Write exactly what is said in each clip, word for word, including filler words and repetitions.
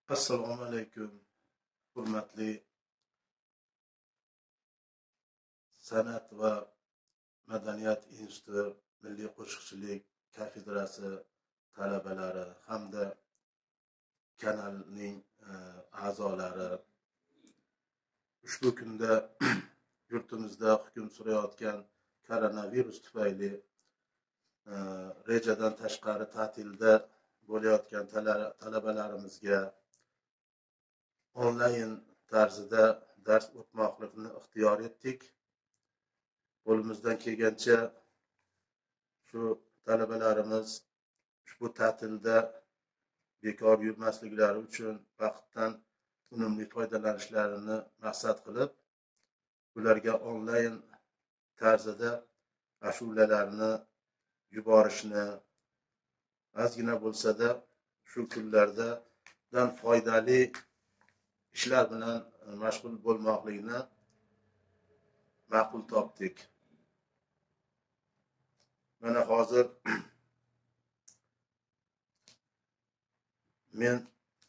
Assalomu alaykum, hurmatli San'at va madaniyat instituti Milliy qo'shiqchilik kafedrasi talabalari hamda kanalning a'zolari, ushbu kunda yurtimizda hukm surayotgan koronavirus tufayli rejadan tashqari ta'tilda bo'layotgan talabalarimizga onlayn tarzida dars o'tmoqlikni ixtiyor etdik. Qo'limizdan kelgancha shu talabalarimiz ushbu ta'tilda bekor yurmasliklari uchun vaqtdan unumli foydalanishlarini maqsad qilib, ularga onlayn tarzida ashulalarni yuborishni, ozgina bo'lsa-da shu kunlardan foydali ishlar bilan mashg'ul bo'lmoqlikni ma'qul topdik. Mana hozir men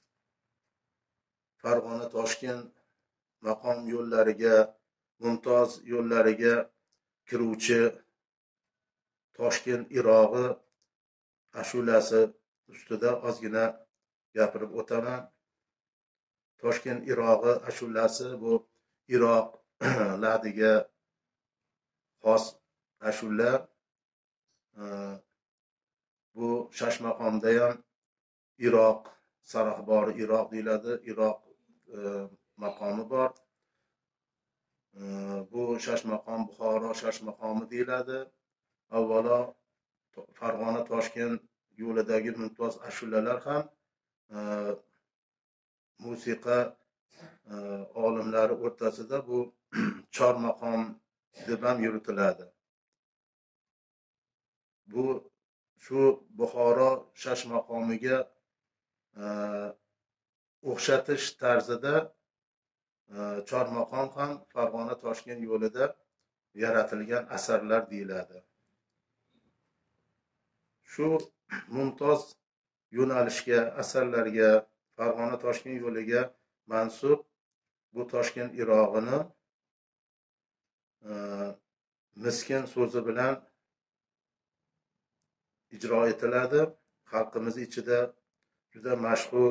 Farg'ona Toshkent maqom yo'llariga, Mumtoz yo'llariga kiruvchi Toshkent irog'i ashulasi ustida ozgina gapirib o'taman. Toshkent irog'i ashulasi bu Iroq ladiga xos ashula. Bu Shashmaqomda ham Iroq Sarahbori Iroq deyiladi, Iroq maqomi bor. Bu Shashmaqom Buxoro Shashmaqomi deyiladi. Avvalo Farg'ona Toshkent yo'lidagi mumtoz ashulalar ham musiqa olimlari o'rtasida bu chor maqom deb ham yuritiladi. Bu shu Buxoro Shashmaqomiga o'xshatish tarzida chor maqom ham Farg'ona Toshkent yo'lida yaratilgan asarlar deyiladi. Shu mumtoz yo'nalishga, asarlarga, Farg'ona Toshkent yo'liga mansub bu Toshkent irog'ini miskin so'zi bilan ijro etiladi. Xalqimiz ichida juda mashhur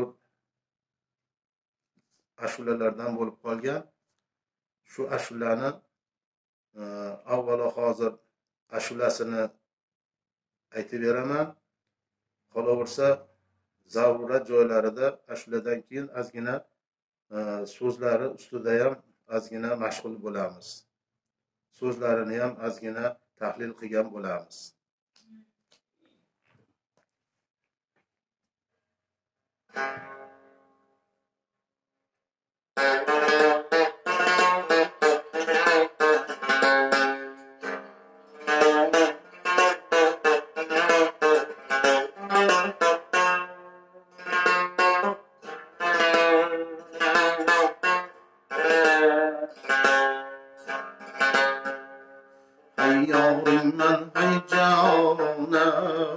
ashulalardan bo'lib qolgan. Shu ashulani avvalo hozir ashulasini aytib beraman. Qolaversa zarurat joylarida ashuladan keyin ozgina so'zlari ustida ham ozgina mashg'ul bo'lamiz. So'zlarini ham ozgina tahlil qilgan bo'lamiz. Yavrum hay canım,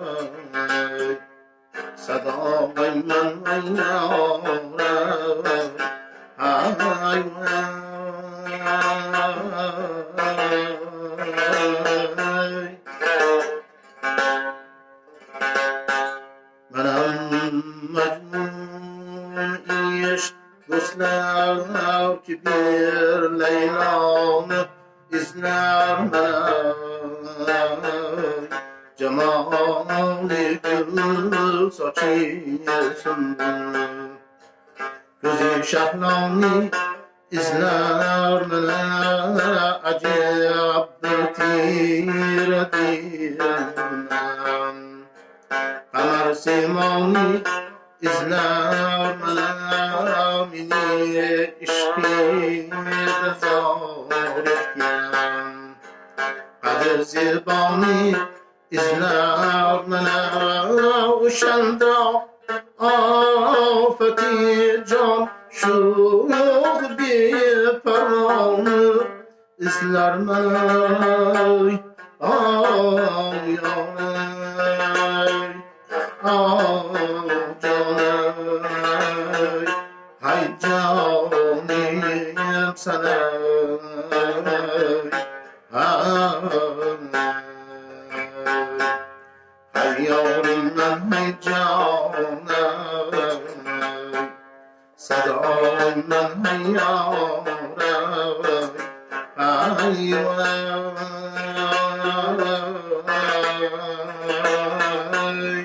sadağım man hay yavrum, hay benim mecnun iş dostlar ki bir Leyla'nı izler cemali gül saçıyorsun, gözü şahlani izler mene acayiptir tiredirmen, kamer simani izler mene mini işkide zarifken, kader zibani izler mene uşanda afeti can şuur bir paranı izler mene ay ay ay canım Yarimden hey canım, sadamdan hey yarim, ay vay.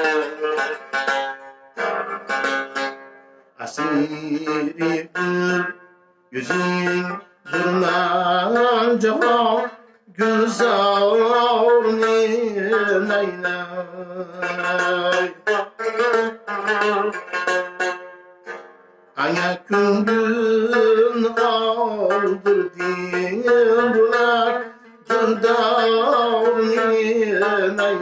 Asiri bir yüzün durman cihan, güzel neyley. Aya küngün aldır din bulak, güldar neyley.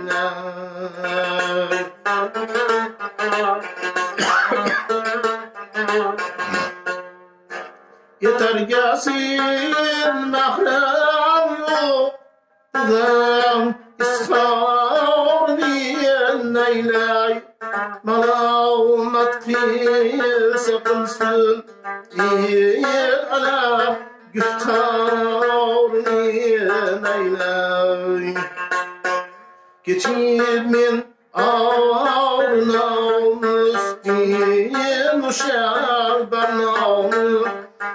Yeter gelsin mahrem yok, Gam ishar diyen neyley. Malamat kıysa kılsın iyil ala güftar neyley. Geçirmin ağır namus din uşar barnağını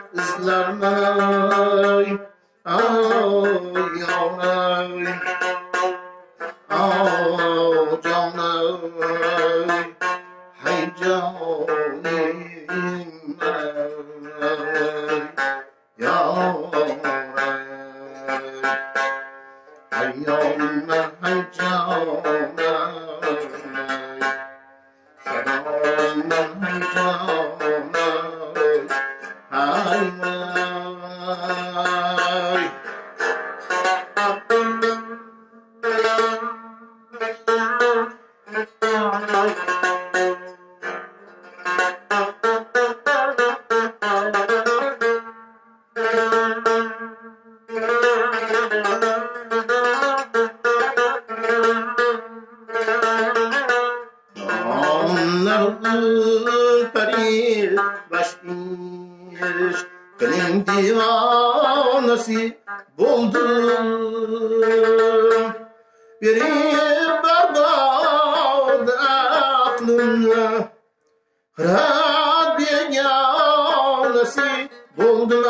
izlermey. Ay yavrum, ay canım, hey canım, yavrum, hey yavrum, hey canım, hey canım, hey vay. Peri başmış, benim divanesi buldum. Biri berbat aklımla, hırat bir yanesi buldum.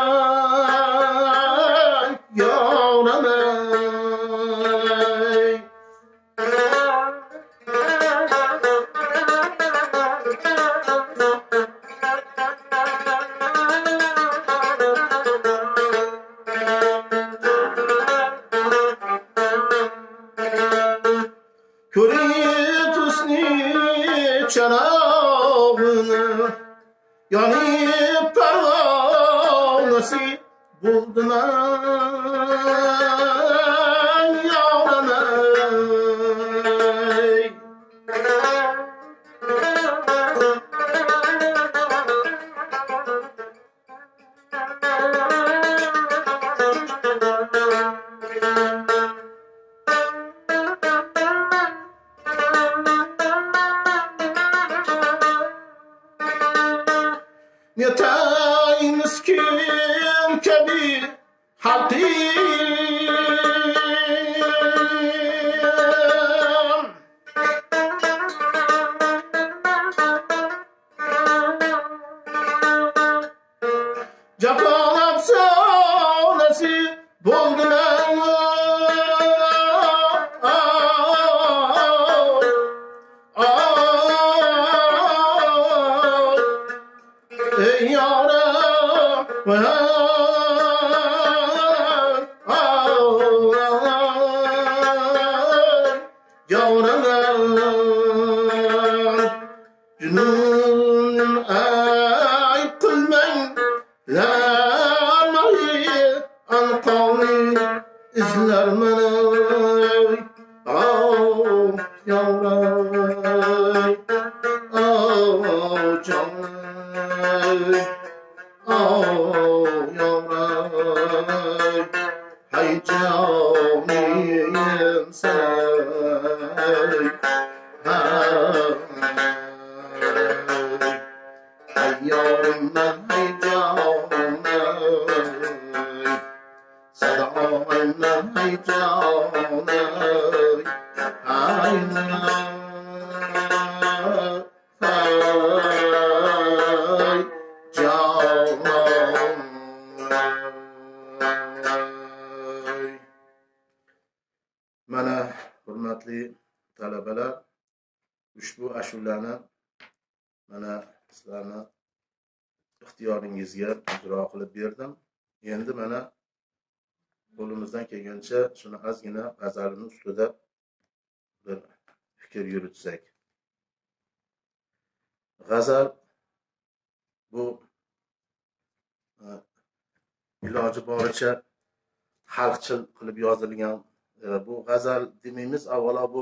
Ay yavrum ey. Köret husni çanağını, yanıp pervanesi buldum ay yavrum ey. Yatay miskin kebir haltim, Japan sonrası buldum ben. Ey yâre vay, yâre cünun ay kılmen la mahi an kavmi izler menay. Oh yâre, oh canım, oh yavrum, hey canım sen, hey yavrum ben, hey canım, sadamdan hey canım, Mana hurmatli talabalar, ushbu ashulani mana sizlarni ixtiyoringizga ijro qilib berdim. Endi mana qo'limizdan kelgancha shuni ozgina g'azalini ustida bir fikr yuritsak. G'azal bu iloji boricha xalqchil qilib yozilgan. Bu g'azal demaymiz, avvalo bu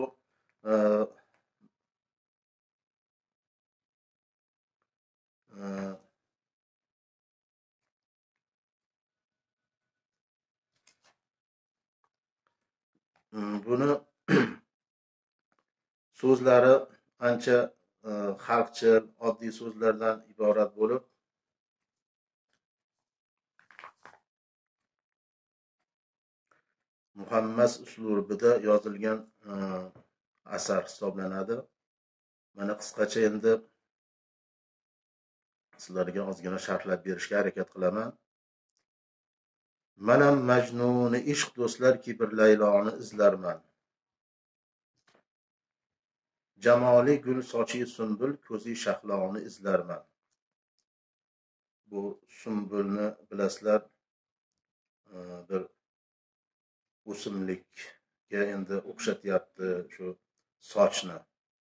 buni so'zlari ancha xalqchil, oddiy so'zlardan iborat bo'lib, muhammas uslubida yozilgan asar hisoblanadi. Mana qisqacha endi sizlarga ozgina sharhlab berishga harakat qilaman. Manam majnuni ishq do'stlarki bir Layloni izlarman. Jamoli gul sochi sumbul ko'zi shahloni izlarman. Bu sumbulni bilasizlar, bir o'simlikka endi o'xshatyapti shu sochni.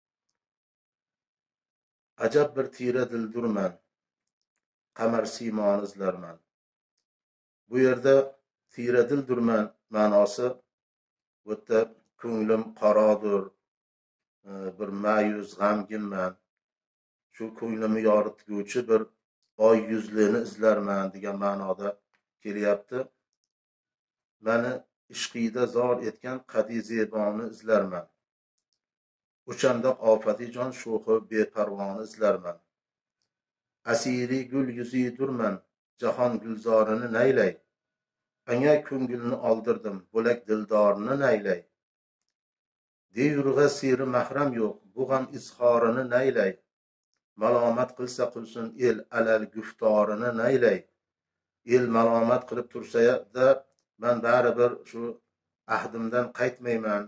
Ajab bir tira dildurman, qamar simoni izlarman. Bu yerda tira dildurman ma'nosi bu yerda ko'nglim qoradir, bir ma'yus, g'amginman. Shu ko'nglimni yoritguvchi bir oy yuzlini izlarman degan ma'noda kelyapti. Mani ishqida zor etgan qadi zeboni izlarman. O'shandoq ofatijon sho'xi beparvoni izlarman. Asiri gul yuzidurman, jahon gulzorini naylay. Anga ko'ngilni oldirdim, bo'lak dildorini naylay. Deyurg'a siri mahram yo'q, bu g'am izhorini naylay. Malomat qilsa qilsin el alal guftorini naylay. El malomat qilib tursa-da, men baribir shu ahdimdan qaytmayman.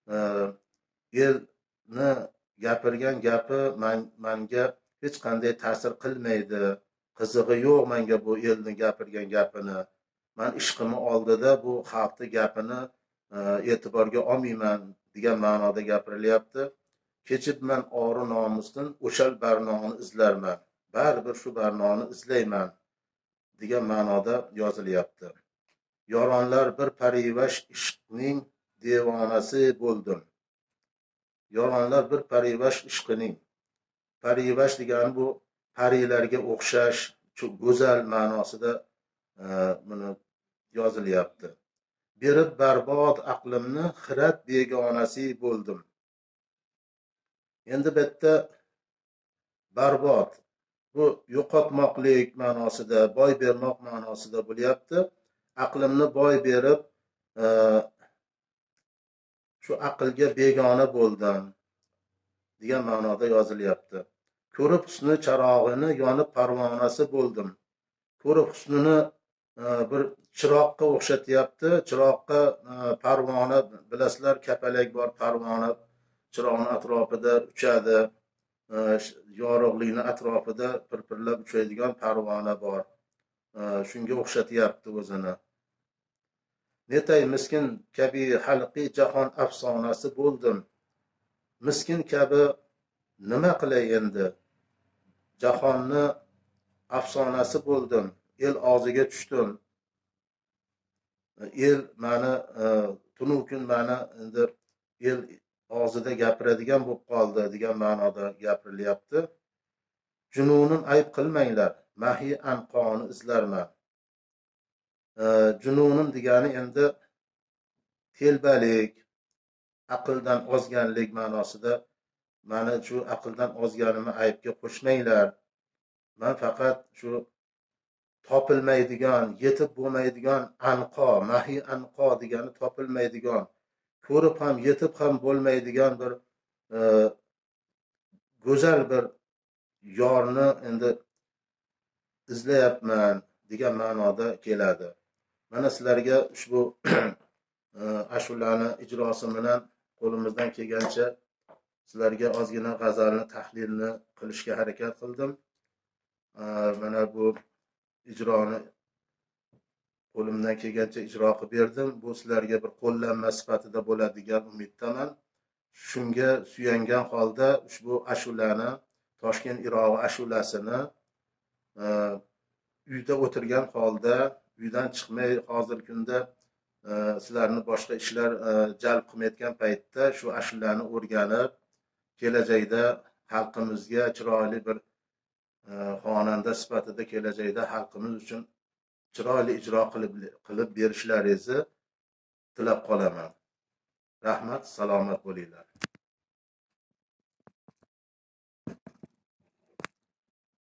Elni gapirgan gapi menga hech qanday ta'sir qilmaydi. Qizig'i yo'q menga bu elni gapirgan gapini. Men ishqimni oldida bu xalqning gapini e'tiborga olmayman degan ma'noda gapirilyapti. Kechib men ori nomusdan o'shal barnoni izlarman. Baribir shu barnoni izlayman degan ma'noda yozilyapti. Yoronlar bir parivash ishqning devonasi bo'ldim. Yoronlar bir parivash ishqining. Parivash degani bu parilarga o'xshash, shu go'zal ma'nosida buni yozilyapti. Berib barbod aqlimni xirat begonasi bo'ldim. Endi bu yerda barbod bu yo'qotmoqlik ma'nosida, boy bermoq ma'nosida bo'lyapti. Aqlimni boy berib shu aqlga begona bo'ldim degan ma'noda yozilyapti. Ko'rib husni charog'ini yonib parvonasi bo'ldim. Ko'rib husnini bir chiroqqa o'xshatyapti. Chiroqqa parvona bilasizlar, kapalak bor parvona chiroqning atrofida uchadi. Yorug'likni atrofida pirpirlab uchadigan parvona bor. Shunga o'xshatyapti o'zini. Netay miskin kabi xalqi jahon afsonasi bo'ldim. Miskin kabi nima qilay endi? Jahonni afsonasi bo'ldim. El og'ziga tushdim. El mani tunu kun mani endi el og'zida gapiradigan bo'lib qoldi degan ma'noda gapirilyapti. Jununim ayb qilmanglar, mahi anqoni izlarman. Jununim degani endi telbalik, aqldan ozganlik ma'nosida. Mani shu aqldan ozganimni aybga qo'shmanglar. Men faqat shu topilmaydigan, yetib bo'lmaydigan anqo, mahi anqo degani topilmaydigan, ko'rib ham yetib ham bo'lmaydigan bir e, go'zal bir yorni endi izlayapman degan ma'noda keladi. Mana sizlarga ushbu ashulani ijrosi bilan qo'limizdan kelgancha sizlarga ozgina g'azalni tahlilni qilishga harakat qildim. Mana bu ijroni qo'limdan kelgancha ijro qilib berdim. Bu sizlarga bir qo'llanma sifatida bo'ladigan umiddaman. Shunga suyangan holda ushbu ashulani, Toshkent Irog'i ashulasini uyda o'tirgan holda, uydan chiqmay hozirgi kunda sizlarni boshqa ishlar jalb qilmayotgan paytda shu ashulani o'rganib, kelajakda xalqimizga chiroyli bir xonanda sifatida kelajakda xalqimiz uchun chiroyli ijro qilib qilib berishlaringizni tilab qolaman. Rahmat, salomat bo'linglar.